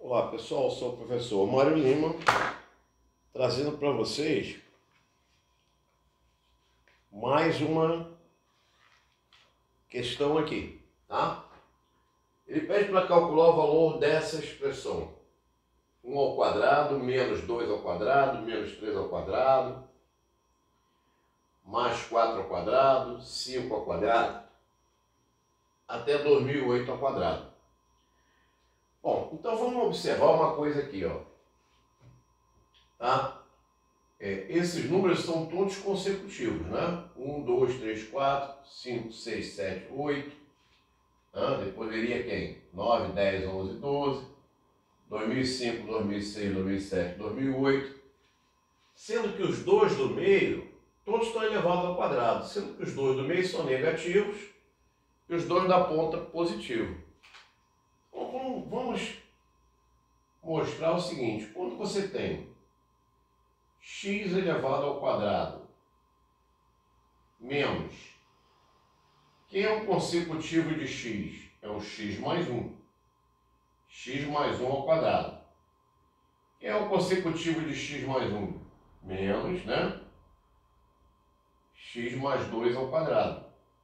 Olá pessoal, eu sou o professor Mário Lima, trazendo para vocês mais uma questão aqui, tá? Ele pede para calcular o valor dessa expressão: 1 ao quadrado, menos 2 ao quadrado, menos 3 ao quadrado, mais 4 ao quadrado, 5 ao quadrado, até 2008 ao quadrado. Bom, então vamos observar uma coisa aqui, ó. Tá? Esses números são todos consecutivos, né? 1, 2, 3, 4, 5, 6, 7, 8. Depois viria quem? 9, 10, 11, 12. 2005, 2006, 2007, 2008. Sendo que os dois do meio, todos estão elevados ao quadrado. Sendo que os dois do meio são negativos e os dois da ponta positivos. Então, vamos mostrar o seguinte: quando você tem x elevado ao quadrado menos, quem é o consecutivo de x? É o x mais 1. X mais 1 ao quadrado. Quem é o consecutivo de x mais 1? Menos, né? X mais 2 ao quadrado.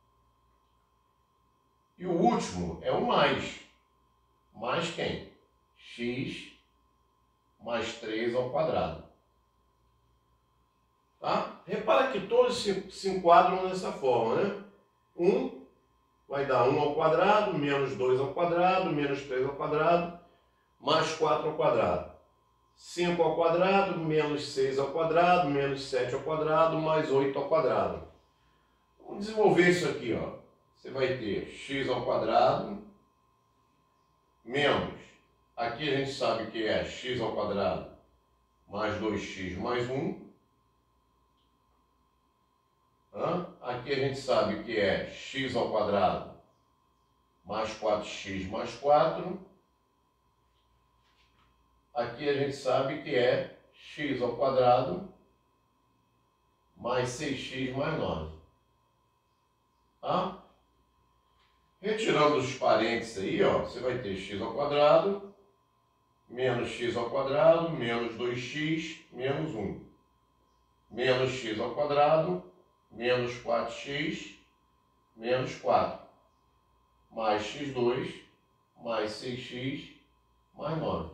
E o último é o mais. Mais quem? X mais 3 ao quadrado. Tá? Repara que todos se enquadram dessa forma, né? 1 vai dar 1 ao quadrado, menos 2 ao quadrado, menos 3 ao quadrado, mais 4 ao quadrado. 5 ao quadrado, menos 6 ao quadrado, menos 7 ao quadrado, mais 8 ao quadrado. Vamos desenvolver isso aqui, ó. Você vai ter x ao quadrado, menos, aqui a gente sabe que é x ao quadrado, mais 2x mais 1. Aqui a gente sabe que é x ao quadrado, mais 4x mais 4. Aqui a gente sabe que é x ao quadrado, mais 6x mais 9. Retirando os parênteses aí, ó, você vai ter x ao quadrado, menos x ao quadrado, menos 2x, menos 1. Menos x ao quadrado, menos 4x, menos 4. Mais x2, mais 6x, mais 9.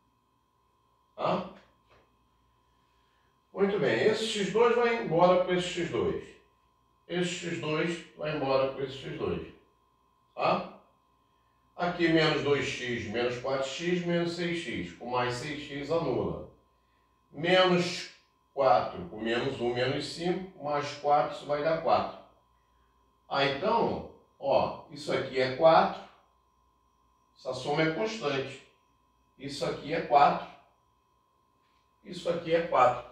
Muito bem, esse x2 vai embora com esse x2. Esse x2 vai embora com esse x2. Aqui menos 2x, menos 4x, menos 6x. Com mais 6x anula. Menos 4 com menos 1, menos 5. Mais 4, isso vai dar 4. Então, ó, isso aqui é 4. Essa soma é constante. Isso aqui é 4. Isso aqui é 4.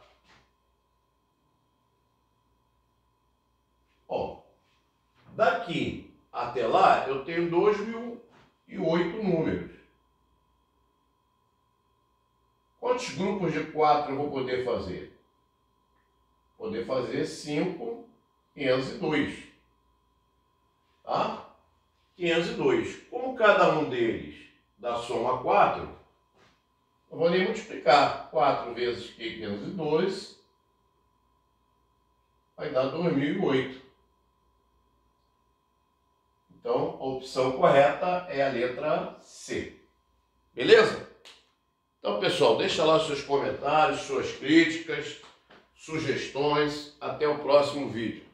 Ó, daqui até lá eu tenho 2008 números. Quantos grupos de 4 eu vou poder fazer? Vou poder fazer 5, 502. 502. Como cada um deles dá soma 4, eu vou nem multiplicar. 4 vezes 502 vai dar 2008. Então, a opção correta é a letra C. Beleza? Então, pessoal, deixa lá seus comentários, suas críticas, sugestões. Até o próximo vídeo.